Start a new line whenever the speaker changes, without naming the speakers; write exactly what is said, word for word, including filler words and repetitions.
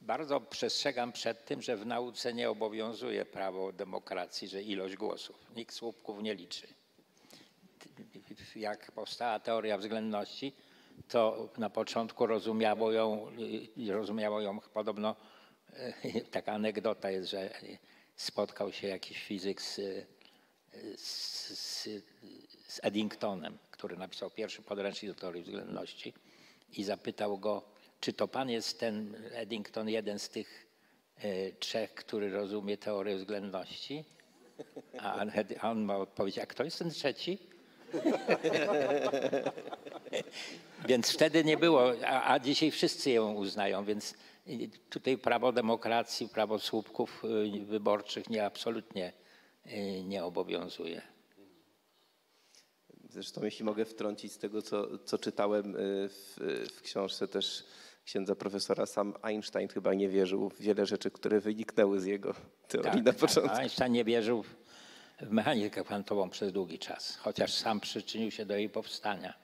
Bardzo przestrzegam przed tym, że w nauce nie obowiązuje prawo demokracji, że ilość głosów. Nikt słupków nie liczy. Jak powstała teoria względności, to na początku rozumiało ją, rozumiało ją podobno, taka anegdota jest, że spotkał się jakiś fizyk z, z, z Eddingtonem, który napisał pierwszy podręcznik do teorii względności i zapytał go, czy to pan jest ten Eddington, jeden z tych e, trzech, który rozumie teorię względności? A on, a on ma odpowiedź, a kto jest ten trzeci? Więc wtedy nie było, a, a dzisiaj wszyscy ją uznają, więc tutaj prawo demokracji, prawo słupków wyborczych nie, absolutnie nie obowiązuje.
Zresztą jeśli mogę wtrącić z tego, co, co czytałem w, w książce też księdza profesora, sam Einstein chyba nie wierzył w wiele rzeczy, które wyniknęły z jego teorii
tak,
na początku.
Einstein nie wierzył w mechanikę kwantową przez długi czas, chociaż sam przyczynił się do jej powstania.